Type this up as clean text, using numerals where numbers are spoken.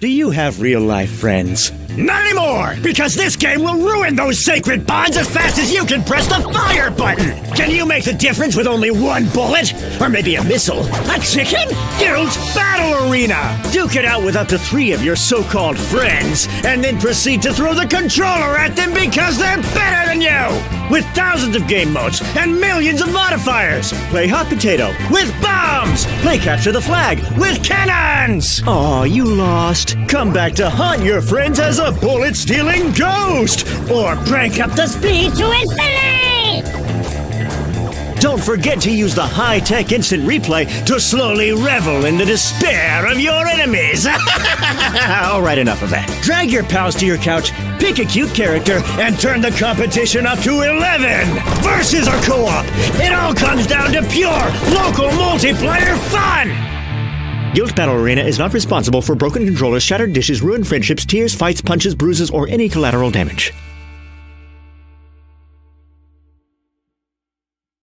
Do you have real-life friends? Not anymore! Because this game will ruin those sacred bonds as fast as you can press the fire button! Can you make the difference with only one bullet? Or maybe a missile? A chicken? Guild Battle Arena! Duke it out with up to 3 of your so-called friends, and then proceed to throw the controller at them because they're better than you! With thousands of game modes and millions of modifiers! Play hot potato with bombs! Play capture the flag with cannons! Aw, you lost. Come back to haunt your friends as a bullet-stealing ghost! Or crank up the speed to infinity! Don't forget to use the high-tech instant replay to slowly revel in the despair of your enemies! All right, enough of that. Drag your pals to your couch, pick a cute character, and turn the competition up to 11! Versus or co-op! It all comes down to pure, local multiplayer fun! Guild Battle Arena is not responsible for broken controllers, shattered dishes, ruined friendships, tears, fights, punches, bruises, or any collateral damage.